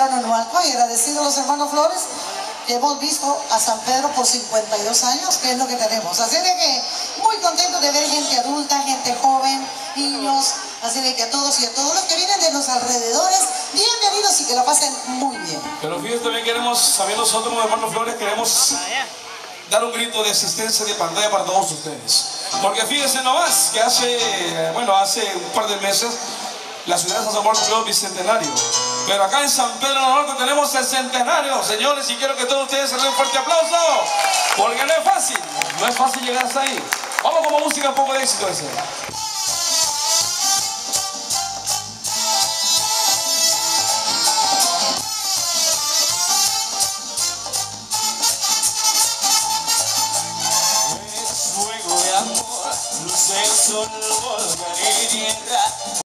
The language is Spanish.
Nunualco, y agradecido a los hermanos Flores que hemos visto a San Pedro por 52 años, que es lo que tenemos. Así de que muy contento de ver gente adulta, gente joven, niños, así de que a todos y a todos los que vienen de los alrededores, bienvenidos y que la pasen muy bien. Pero fíjense, también queremos, sabiendo nosotros como hermanos Flores, queremos dar un grito de asistencia de pantalla para todos ustedes. Porque fíjense nomás que hace un par de meses la ciudad de San Salvador cumplió el bicentenario. Pero acá en San Pedro Norte tenemos el centenario, señores, y quiero que todos ustedes se den un fuerte aplauso, porque no es fácil llegar hasta ahí. Vamos con música un poco de éxito ese. Fuego de amor, luz del sol, volcán y tierra.